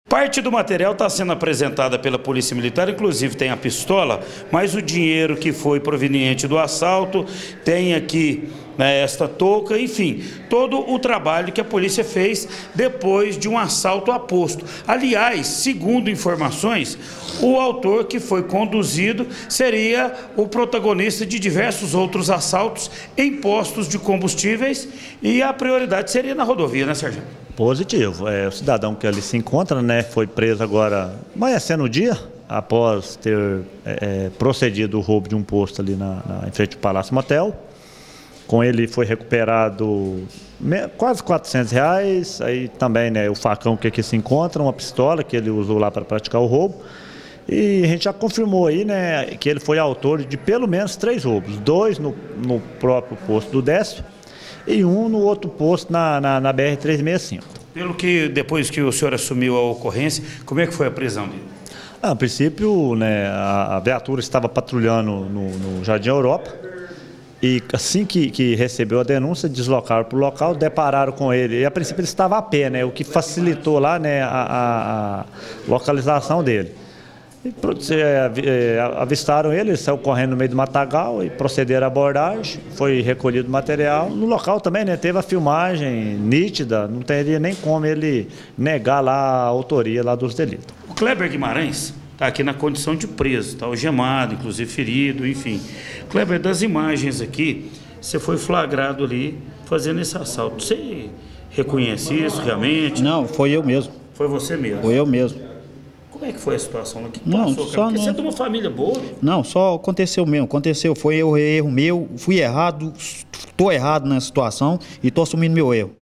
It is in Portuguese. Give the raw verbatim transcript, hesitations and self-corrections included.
Parte do material está sendo apresentada pela Polícia Militar, inclusive tem a pistola, mas o dinheiro que foi proveniente do assalto, tem aqui, né, esta touca, enfim, todo o trabalho que a polícia fez depois de um assalto a posto. Aliás, segundo informações, o autor que foi conduzido seria o protagonista de diversos outros assaltos em postos de combustíveis e a prioridade seria na rodovia, né, Sargento? Positivo. É, o cidadão que ali se encontra, né, foi preso agora, amanhecendo o dia, após ter é, procedido o roubo de um posto ali na, na, em frente ao Palácio Motel. Com ele foi recuperado quase quatrocentos reais, aí também, né, o facão que aqui se encontra, uma pistola que ele usou lá para praticar o roubo. E a gente já confirmou aí, né, que ele foi autor de pelo menos três roubos, dois no, no próprio posto do Décio e um no outro posto na, na, na B R trezentos e sessenta e cinco. Pelo que, depois que o senhor assumiu a ocorrência, como é que foi a prisão dele? Ah, a princípio, né, a, a viatura estava patrulhando no, no Jardim Europa e assim que, que recebeu a denúncia, deslocaram para o local, depararam com ele. E a princípio ele estava a pé, né, o que facilitou lá, né, a, a, a localização dele. E, é, avistaram ele, ele saiu correndo no meio do matagal e procederam à abordagem, foi recolhido o material. No local também, né, teve a filmagem nítida, não teria nem como ele negar lá a autoria lá dos delitos. O Kleber Guimarães está aqui na condição de preso, está algemado, inclusive ferido, enfim. Kleber, das imagens aqui, você foi flagrado ali fazendo esse assalto. Você reconhece isso realmente? Não, foi eu mesmo. Foi você mesmo? Foi eu mesmo. Como é que foi a situação aqui? Não, passou, só Porque não... você é de uma família boa? Não, só aconteceu mesmo. Aconteceu, foi erro, erro meu, fui errado, estou errado na situação e estou assumindo meu erro.